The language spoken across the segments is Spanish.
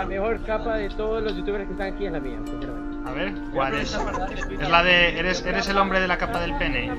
La mejor capa de todos los youtubers que están aquí es la mía, sinceramente. A ver, ¿cuál es? Es la de... ¿Eres el hombre de la capa del pene?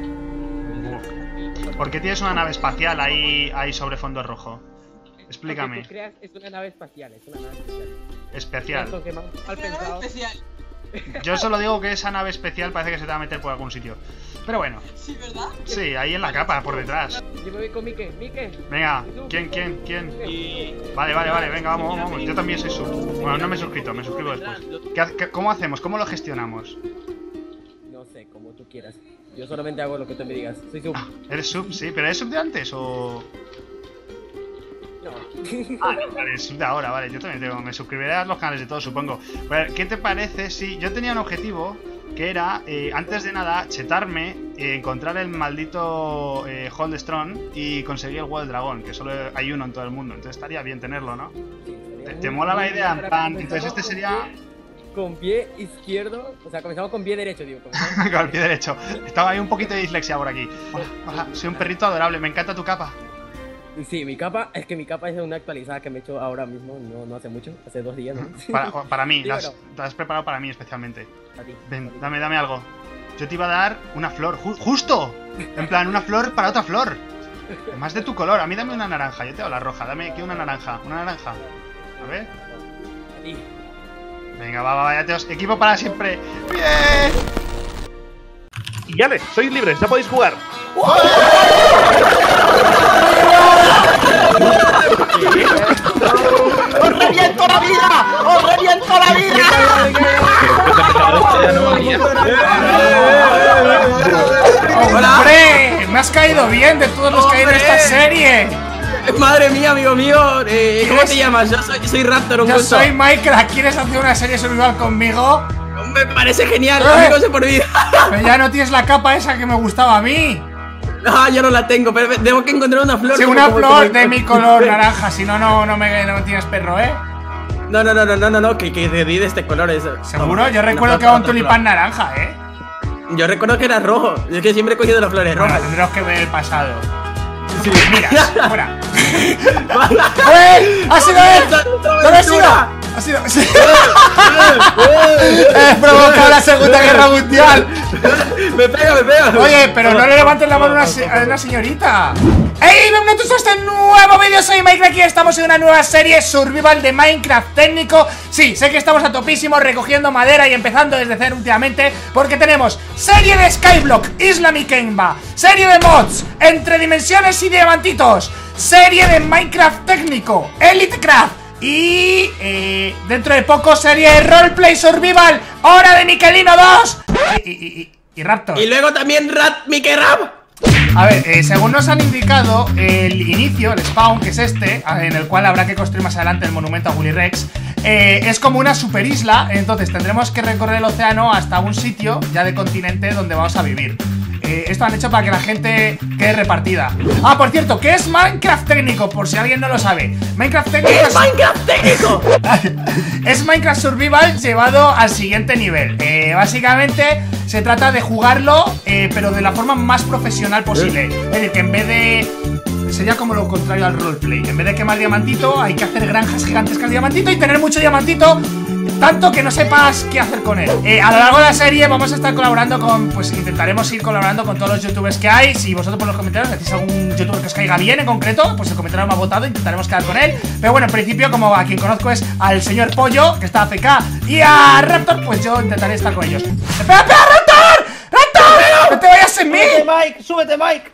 ¿Por qué tienes una nave espacial ahí sobre fondo rojo? Explícame. Lo que tú creas es una nave espacial, es una nave Especial. Mal pensado. Yo solo digo que esa nave especial parece que se te va a meter por algún sitio. Pero bueno. Sí, ¿verdad? Sí, ahí en la capa, por detrás. Yo me voy con Mike. Venga, ¿quién? Vale, venga, vamos. Yo también soy sub. Bueno, no me he suscrito, me suscribo después. ¿Cómo hacemos? ¿Cómo lo gestionamos? No sé, como tú quieras. Yo solamente hago lo que tú me digas. Soy sub. ¿Eres sub? Sí, pero ¿eres sub de antes o...? No. Vale, sub de ahora, vale. Yo también me suscribiré a los canales de todos, supongo. Pero, ¿qué te parece si yo tenía un objetivo que era, antes de nada, chetarme, encontrar el maldito Hold Strong y conseguir el huevo del dragón, que solo hay uno en todo el mundo? Entonces estaría bien tenerlo, ¿no? ¿Te mola la idea? En plan, entonces este sería... Con pie izquierdo, o sea, comenzamos con pie derecho, digo. Con el pie derecho. Estaba ahí un poquito de dislexia por aquí. Hola, soy un perrito adorable, me encanta tu capa. Sí, mi capa es una actualizada que me he hecho ahora mismo, no hace mucho, hace 2 días, ¿no? Para mí, Sí, la bueno. has preparado para mí especialmente. A ti. Ven, dame algo. Yo te iba a dar una flor, justo. En plan, una flor para otra flor. Más de tu color, a mí dame una naranja, yo te doy la roja, dame aquí una naranja. A ver. A ti. Venga, va, ya te os... Equipo para siempre. ¡Bien! Y ya sois libres, ya podéis jugar. ¡Os reviento la vida! ¡Os reviento la vida! ¡Hombre! Me has caído bien de todos los que hay en esta serie. Madre mía, amigo mío. ¿Cómo te llamas? Yo soy Raptor, un Yo gusto. soy Minecraft. ¿Quieres hacer una serie survival conmigo? Me parece genial, amigos de por vida. Pero ya no tienes la capa esa que me gustaba a mí. No, yo no la tengo, pero tengo que encontrar una flor. Sí, una flor de mi color naranja. Si no, no me tienes perro, ¿eh? No, que te di de este color. ¿Seguro? Yo recuerdo que era un tulipán naranja, ¿eh? Yo recuerdo que era rojo. Es que siempre he cogido las flores rojas. Tendremos que ver el pasado. Sí. Mira, fuera. ¡Eh! ¡Ha sido él! ¡No ha sido! Ha sido... ¡He provocado la Segunda Guerra Mundial! Me pega. Oye, pero no le levantes la mano a una señorita. ¡Hey! Bienvenidos a este nuevo vídeo, soy Minecraft y estamos en una nueva serie survival de Minecraft técnico. Sí, sé que estamos a topísimo recogiendo madera y empezando desde cero últimamente, porque tenemos serie de Skyblock, Isla Mikemba, serie de mods, entre dimensiones y diamantitos, serie de Minecraft técnico, EliteCraft y dentro de poco serie de Roleplay Survival, Hora de Miquelino 2 y Raptor. Y luego también Mickey Rap. A ver, según nos han indicado, el inicio, el spawn, que es este, en el cual habrá que construir más adelante el monumento a Willy Rex, es como una super isla. Entonces tendremos que recorrer el océano hasta un sitio ya de continente donde vamos a vivir. Esto han hecho para que la gente quede repartida. Ah, por cierto, ¿qué es Minecraft técnico? Por si alguien no lo sabe. Minecraft técnico ¿Qué es Minecraft técnico? Es Minecraft Survival llevado al siguiente nivel. Básicamente se trata de jugarlo, pero de la forma más profesional posible. Es decir, que en vez de... Sería como lo contrario al roleplay. En vez de quemar diamantito, hay que hacer granjas gigantescas de diamantito y tener mucho diamantito, tanto que no sepas qué hacer con él. A lo largo de la serie vamos a estar colaborando con... Pues intentaremos ir colaborando con todos los youtubers que hay. Si vosotros por los comentarios decís algún youtuber que os caiga bien en concreto, pues el comentario me ha votado, intentaremos quedar con él. Pero bueno, en principio, como a quien conozco es al señor Pollo, que está AFK, y a Raptor, pues yo intentaré estar con ellos. ¡Espera, Raptor! ¡Raptor! ¡No te vayas sin mí! ¡Súbete, Mike!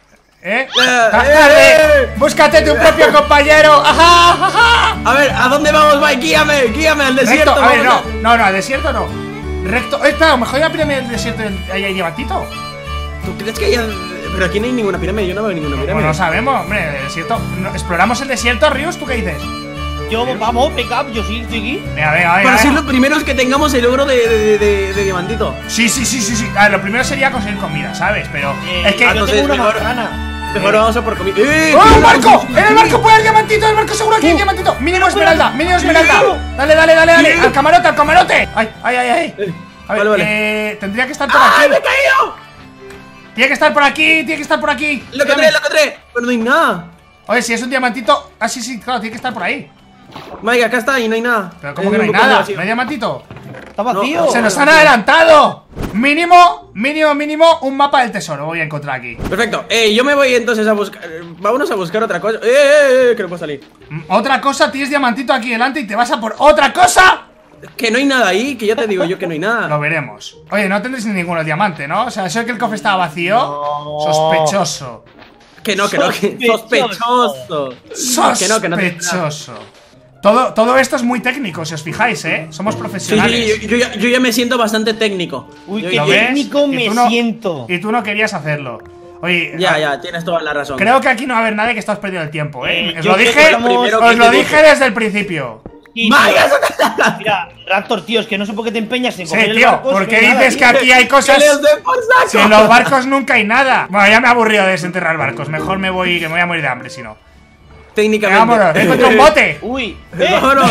¡Búscate tu propio compañero! ¡Ajá! A ver, ¿a dónde vamos, Mike? Guíame al desierto. Recto. A ver, no, al desierto no. Recto. Claro, mejor ir a pirámide del desierto. Ahí hay diamantito. ¿Tú crees que hay...? Pero aquí no hay ninguna pirámide, yo no veo ninguna pirámide. Pues no sabemos, hombre, el desierto. ¿Exploramos el desierto, Rius? ¿Tú qué dices? Vamos, venga, yo sí estoy aquí. Venga. Para ser los primeros que tengamos el logro de diamantito. Sí. A ver, lo primero sería conseguir comida, ¿sabes? Pero es que yo tengo una manzana. Mejor vamos a por comida. ¡Oh, un barco! ¡En el barco puede haber diamantito! ¡En el barco seguro que hay diamantito! ¡Mínimo esmeralda! Dale! ¡Al camarote! ¡Ay! A ver, vale. tendría que estar por aquí. ¡Ay, me he caído! Tiene que estar por aquí. Lo encontré. Pero no hay nada. Oye, si es un diamantito... Ah, sí, claro, tiene que estar por ahí. Mike, acá está y no hay nada. Pero ¿cómo que no hay nada? ¿No hay diamantito? Está vacío. ¡Se nos han adelantado! Mínimo, un mapa del tesoro voy a encontrar aquí. Perfecto, yo me voy entonces a buscar. Vámonos a buscar otra cosa. Que no puedo salir. Otra cosa, tienes diamantito aquí delante y te vas a por otra cosa. Que no hay nada ahí, que ya te digo yo que no hay nada. Lo veremos. Oye, no tendréis ninguno diamante, ¿no? O sea, eso de que el cofre estaba vacío. No. Sospechoso. Que no, sospechoso. Que no. Sospechoso. Todo esto es muy técnico, si os fijáis, ¿eh? Somos profesionales. Sí, yo ya me siento bastante técnico. Uy, Yo- qué ¿Lo ves? técnico Y me tú no- siento. Y tú no querías hacerlo. Oye, Ya, tienes toda la razón. creo que aquí no va a haber nadie que estás perdiendo el tiempo, ¿eh? Os yo lo creo dije, que estamos- Primero os que lo te dije busque. desde el principio. Sí, ¡Vaya! mira, Raptor, tío, es que no sé por qué te empeñas en Sí, coger el tío, barco. ¿por si qué no hay nada, dices que tío? aquí hay cosas? ¡Que les dé por saco! Si en los barcos nunca hay nada. Bueno, ya me he aburrido de desenterrar barcos. Mejor me voy, que me voy a morir de hambre si no. Técnicamente. Vámonos, encuentro un bote. Uy, Vámonos.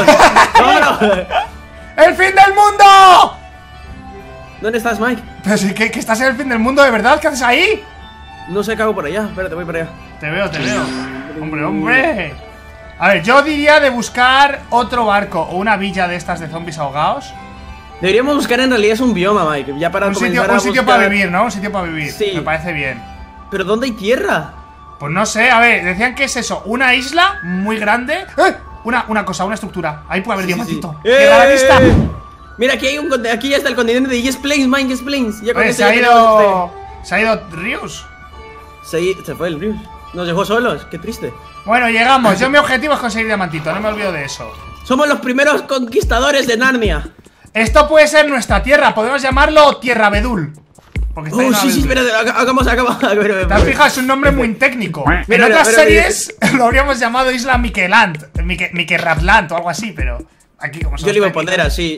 ¡El fin del mundo! ¿Dónde estás, Mike? Pero si que estás en el fin del mundo, ¿de verdad? ¿Qué haces ahí? No sé, cago por allá. Espérate, voy para allá. Te veo. Hombre. A ver, yo diría de buscar otro barco o una villa de estas de zombies ahogados. Deberíamos buscar en realidad es un bioma, Mike. Ya para Un sitio comenzar a buscar... para vivir, ¿no? Un sitio para vivir. Sí. Me parece bien. ¿Pero dónde hay tierra? Pues no sé, a ver, decían que es eso, una isla muy grande. ¡Eh! Una cosa, una estructura. Ahí puede haber diamantito. Sí. ¡Llega a la vista! Mira, aquí ya está el continente de Yes Plains, Mike, Yes Plains. Ya con Oye, esto se ha ya tenemos ido. Se ha ido Rius. se fue el río. Nos dejó solos, qué triste. Bueno, llegamos. Yo mi objetivo es conseguir diamantito, no me olvido de eso. Somos los primeros conquistadores de Narnia. Esto puede ser nuestra tierra, podemos llamarlo Tierra Bedul. Porque está lleno de Sí, abedul. espérate, hagamos. ¿Te has fijado? Es un nombre muy técnico. En Mira, otras mira, series lo habríamos llamado Isla Miquelrapland o algo así, pero aquí como Yo le iba a poner así.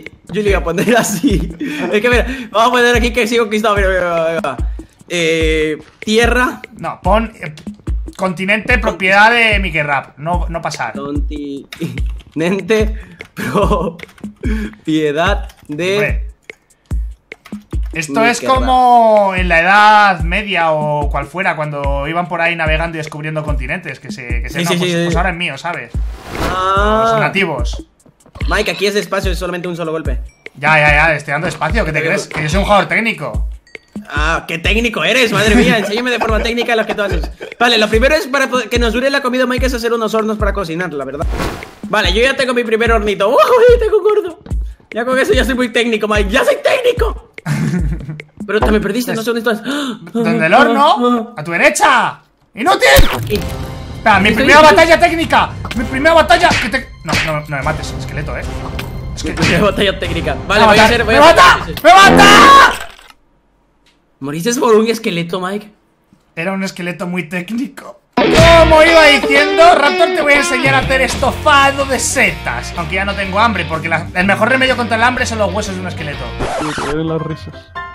Es que mira, vamos a poner aquí que sí conquistado. Mira. Tierra. No, pon continente propiedad de Miquelrap, no pasar. Continente propiedad de. Hombre, esto es Miquelrap. como en la Edad Media o cual fuera, cuando iban por ahí navegando y descubriendo continentes. Que se Sí, no, sí, pues, sí. pues ahora es mío, ¿sabes? Los Ah, nativos. Mike, aquí es despacio, es solamente un solo golpe. Ya, estoy dando espacio. ¿Qué te crees? Que yo soy un jugador técnico. Ah, qué técnico eres, madre mía. Enséñame de forma técnica lo que tú haces. Vale, lo primero es para que nos dure la comida, Mike, es hacer unos hornos para cocinar, la verdad. Vale, yo ya tengo mi primer hornito. ¡Uy, tengo gordo! Ya con eso ya soy muy técnico, Mike. ¡Ya soy técnico! Pero te me perdiste, no sé dónde estás. ¿Dónde el horno? ¡A tu derecha! ¡Inútil! Espera, mi ¿Qué primera dices? batalla técnica. Mi primera batalla. Que te... No me mates, esqueleto, Qué batalla técnica. Vale, ¡Me voy a mata! hacer. ¡Me mata! ¡Me mata! ¿Moriste por un esqueleto, Mike? Era un esqueleto muy técnico. Como iba diciendo, Raptor, te voy a enseñar a hacer estofado de setas. Aunque ya no tengo hambre, porque el mejor remedio contra el hambre son los huesos de un esqueleto. las risas.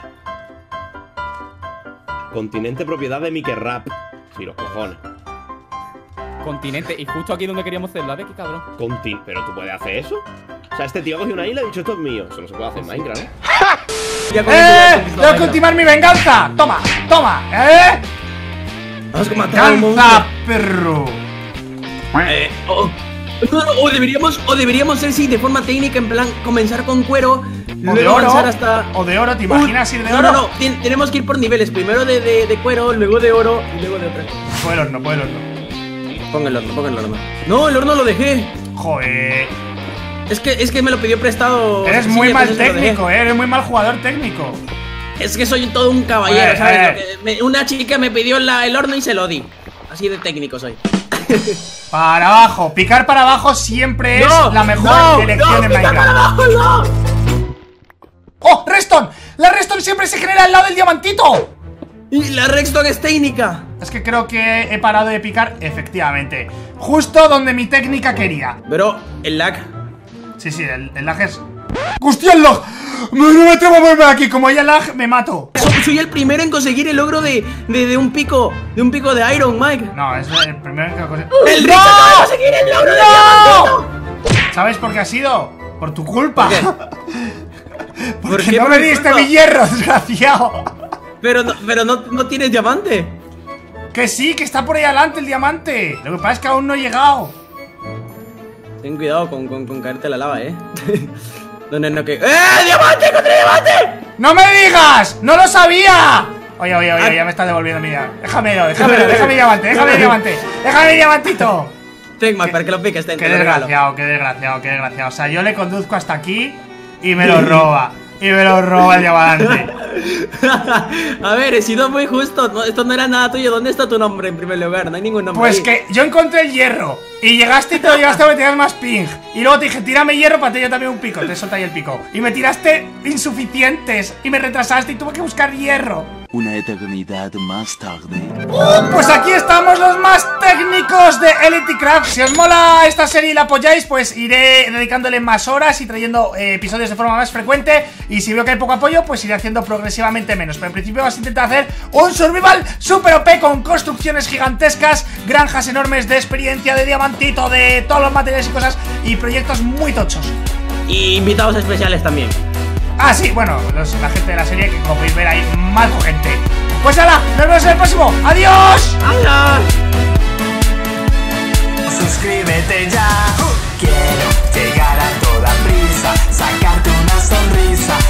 Continente propiedad de Miquelrap. Sí, los cojones. Continente, y justo aquí donde queríamos hacerlo, ¿ves qué cabrón? ¿Pero tú puedes hacer eso? O sea, este tío ha cogido una isla y ha dicho esto es mío. Eso no se puede hacer en Minecraft, ¿no? Ya con eso ya he conquistado ¡Voy a Minecraft. continuar mi venganza! ¡Toma! Vamos a matar a un ¡Venganza, monstruo. perro! O deberíamos ser, sí, de forma técnica, en plan, comenzar con cuero, O de luego oro. avanzar hasta... O de oro, ¿te imaginas ir de oro? No, tenemos que ir por niveles, primero de cuero, luego de oro y luego de otra. Pon el horno. Ponga el horno. No, el horno lo dejé. Joder. Es que me lo pidió prestado. Eres Sí, muy mal entonces lo dejé. técnico, eres muy mal jugador técnico. Es que soy todo un caballero, Oye, ¿sabes? Lo que una chica me pidió el horno y se lo di. Así de técnico soy. Para abajo, picar para abajo siempre es la mejor elección en pica para Minecraft. abajo, no. ¡Oh, Redstone! ¡La Redstone siempre se genera al lado del diamantito! Y la redstone es técnica. Es que creo que he parado de picar, efectivamente. Justo donde mi técnica quería. Pero el lag. Sí, el lag es... ¡Hostia, el lag! No me atrevo a moverme de aquí, como haya lag, me mato. Soy el primero en conseguir el logro de un pico de Iron, Mike. No, es el primero que conseguí. ¡El Rich acaba de conseguir el logro de diamantito! ¿Sabes por qué ha sido? Por tu culpa. ¿Por Porque qué no por me mi diste culpa? mi hierro, desgraciado. Pero no tienes diamante. Que sí, que está por ahí adelante el diamante. Lo que pasa es que aún no he llegado. Ten cuidado con caerte la lava, No, que... ¡Diamante! ¡Contra diamante! ¡No me digas! ¡No lo sabía! Oye, ya me está devolviendo mi diamante. Déjame diamante, déjame diamantito. Ten, Max, para que lo piques, ten. Qué desgraciado. O sea, yo le conduzco hasta aquí y me lo roba. El diamante. A ver, he sido muy justo. No, esto no era nada tuyo. ¿Dónde está tu nombre en primer lugar? No hay ningún nombre. Pues ahí. que yo encontré el hierro. Y llegaste y te lo llevaste a que tenías más ping. Y luego te dije, tírame hierro para tener yo también un pico. Te solté ahí el pico. Y me tiraste insuficientes. Y me retrasaste y tuve que buscar hierro. Una eternidad más tarde. Pues aquí estamos los más técnicos de Elite Craft. Si os mola esta serie y la apoyáis, pues iré dedicándole más horas y trayendo episodios de forma más frecuente. Y si veo que hay poco apoyo, pues iré haciendo progresivamente menos. Pero en principio vas a intentar hacer un survival super OP con construcciones gigantescas, granjas enormes de experiencia, de diamantito, de todos los materiales y cosas, y proyectos muy tochos. Y invitados especiales también. Ah, sí, bueno, la gente de la serie, que como podéis ver hay más gente. Pues hala, nos vemos en el próximo. ¡Adiós! ¡Adiós! Suscríbete ya. Quiero llegar a toda prisa, sacarte una sonrisa.